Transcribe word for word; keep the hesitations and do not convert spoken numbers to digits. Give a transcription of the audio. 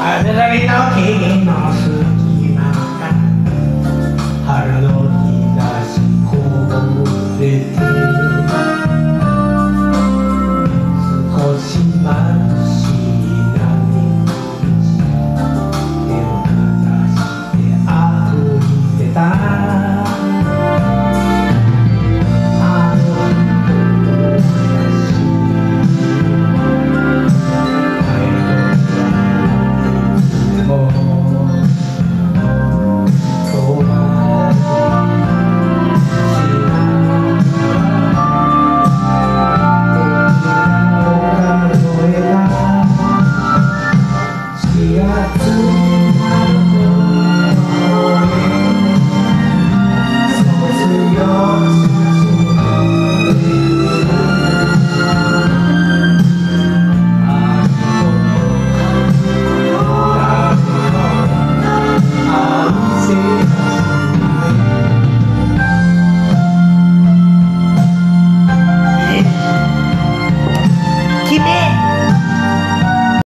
風だけの木々の隙間から腹の日差しこぼれて少し眩しい波手をかざして歩いてた4月